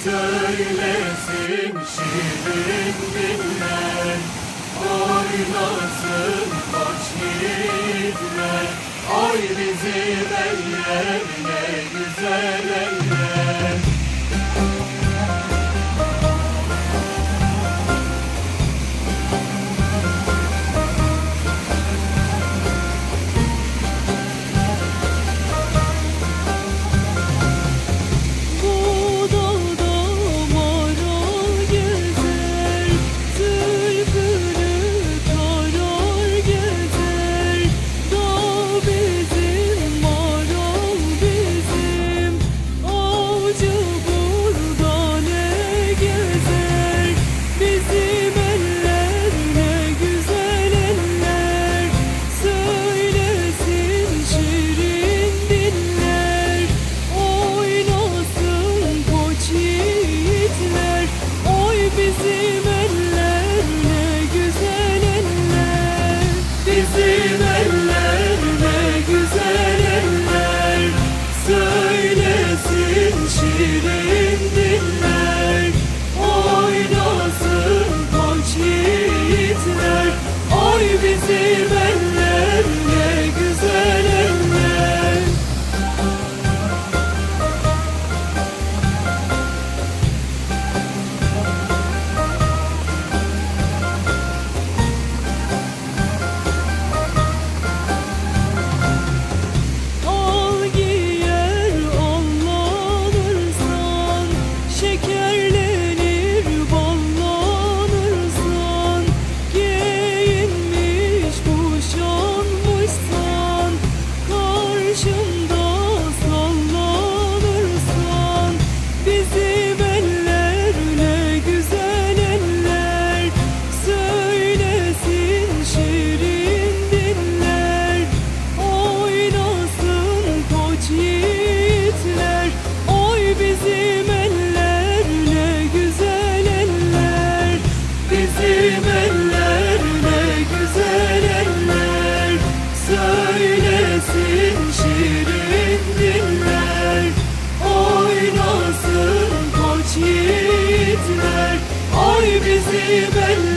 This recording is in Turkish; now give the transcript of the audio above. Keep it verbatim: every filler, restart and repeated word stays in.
Söylesin şirin diller, oynasın koç yiğitler. Oy bizim eller ne güzel eller. Bizim eller ne güzel eller, söylesin şirin diller. Oynasın koç yiğitler, oy bizim eller ne güzel eller. Söylesin şirin diller, oynasın koç yiğitler. Oy bizim eller